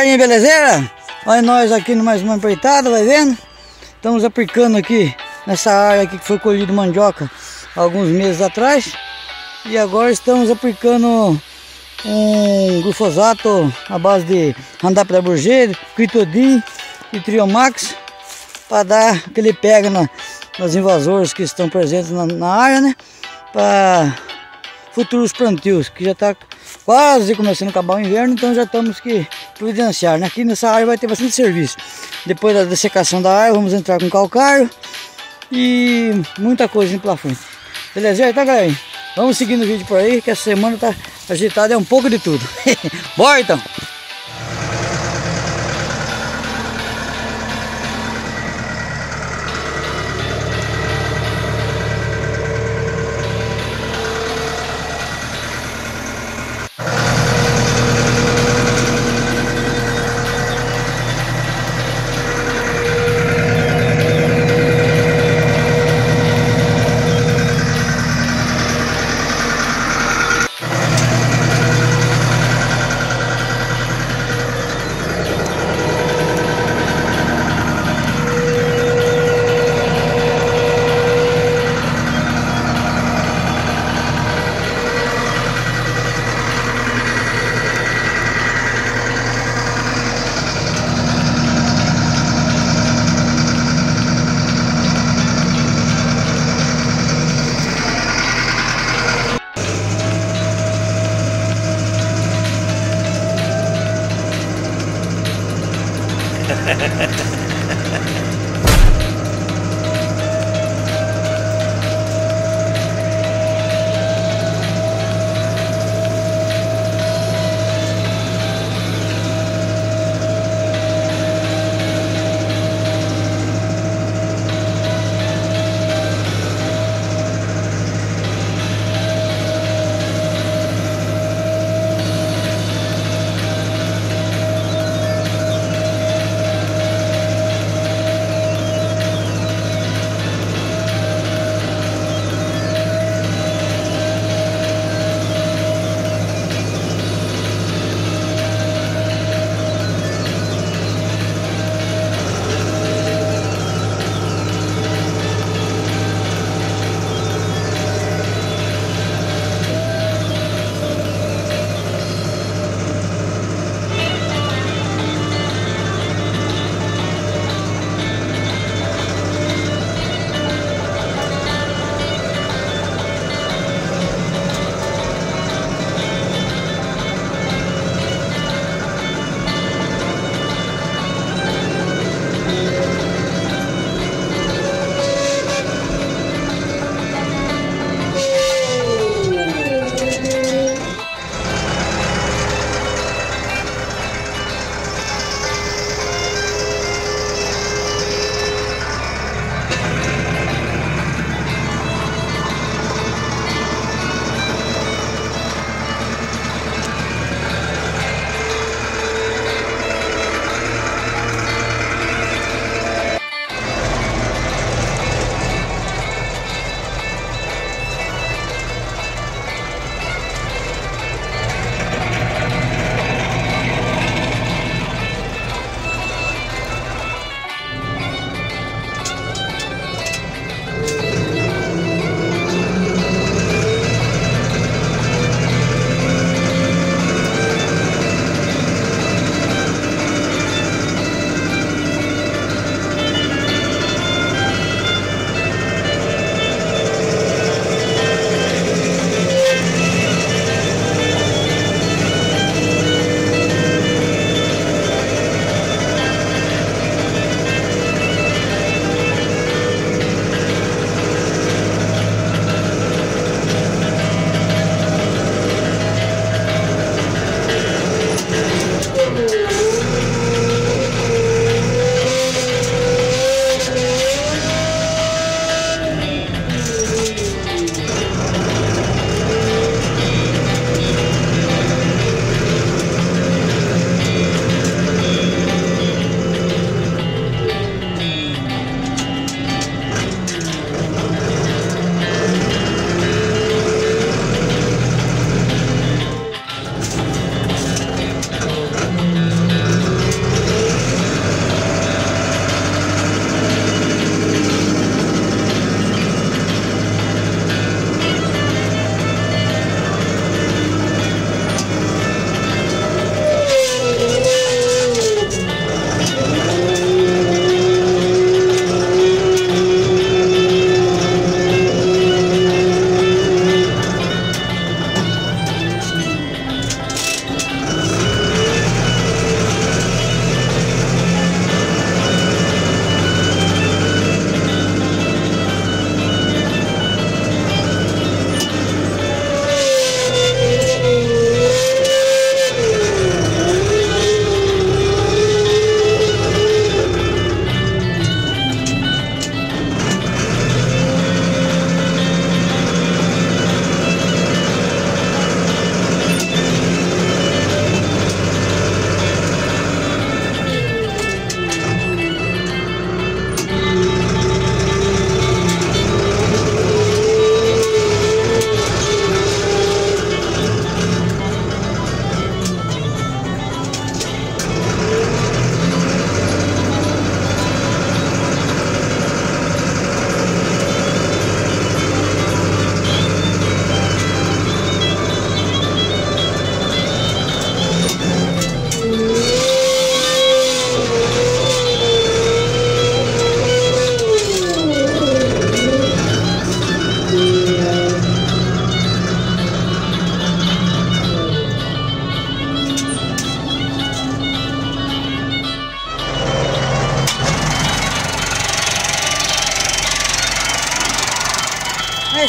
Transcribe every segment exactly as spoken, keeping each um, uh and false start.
aí, belezeira? Olha nós aqui no mais uma empreitada, vai vendo? Estamos aplicando aqui nessa área aqui que foi colhido mandioca alguns meses atrás. E agora estamos aplicando um glifosato à base de Roundup da Borgê, Critodin e Triomax para dar aquele pega na, nas invasoras que estão presentes na, na área, né? Para futuros plantios, que já está quase começando a acabar o inverno, então já estamos que providenciar, né? Aqui nessa área vai ter bastante serviço. Depois da dessecação da área, vamos entrar com calcário e muita coisa indo pela frente. Beleza, tá, galera? Vamos seguindo o vídeo por aí, que essa semana tá agitada, é um pouco de tudo. Bora então!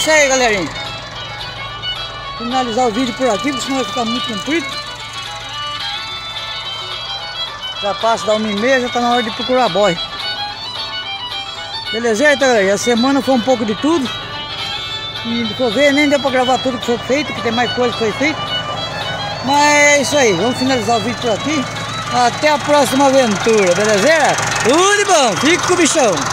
isso aí, galerinha. Finalizar o vídeo por aqui, porque senão vai ficar muito comprido. Já passa da uma e meia, já tá na hora de procurar boy. Beleza, então, galera? A semana foi um pouco de tudo. E se for ver, nem deu pra gravar tudo que foi feito, que tem mais coisa que foi feita. Mas é isso aí, vamos finalizar o vídeo por aqui. Até a próxima aventura, beleza? Tudo de bom, fica com o bichão.